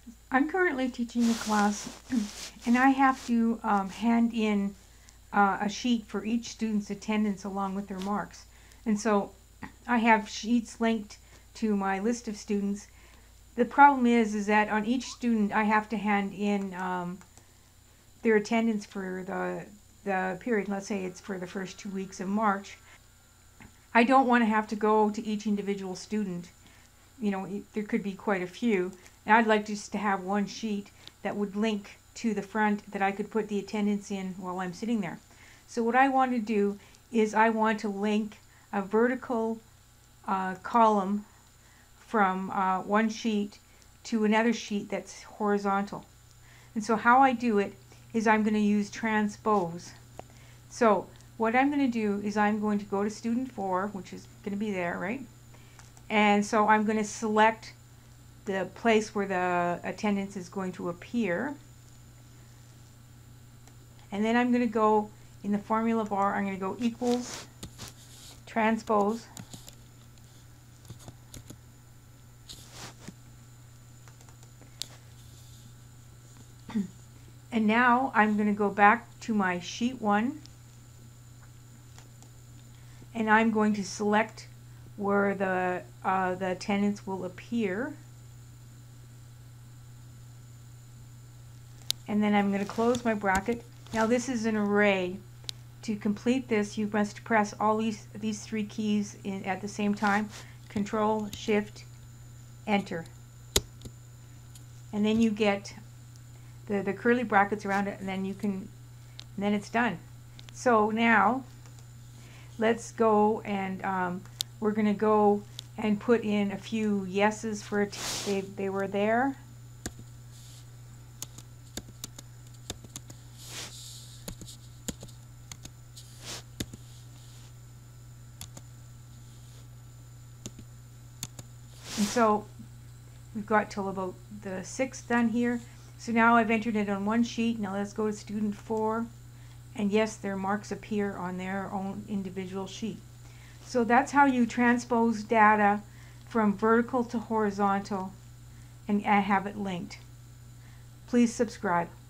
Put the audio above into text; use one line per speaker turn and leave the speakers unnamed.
I'm currently teaching a class and I have to hand in a sheet for each student's attendance along with their marks. And so I have sheets linked to my list of students. The problem is that on each student I have to hand in their attendance for the period. Let's say it's for the first 2 weeks of March. I don't want to have to go to each individual student. You know, there could be quite a few. And I'd like just to have one sheet that would link to the front that I could put the attendance in while I'm sitting there. So what I want to do is I want to link a vertical column from one sheet to another sheet that's horizontal. And so how I do it is I'm going to use transpose. So what I'm going to do is I'm going to go to student 4, which is going to be there, right? And so I'm going to select the place where the attendance is going to appear. And then I'm going to go in the formula bar, I'm going to go equals transpose. And now I'm going to go back to my sheet 1 and I'm going to select where the attendance will appear. And then I'm going to close my bracket. Now this is an array. To complete this, you must press all these 3 keys at the same time. Control, Shift, Enter. And then you get the curly brackets around it, and then it's done. So now let's go and we're going to go and put in a few yeses for it. They were there. And so we've got till about the 6th done here. So now I've entered it on one sheet. Now let's go to student 4. And yes, their marks appear on their own individual sheet. So that's how you transpose data from vertical to horizontal and have it linked. Please subscribe.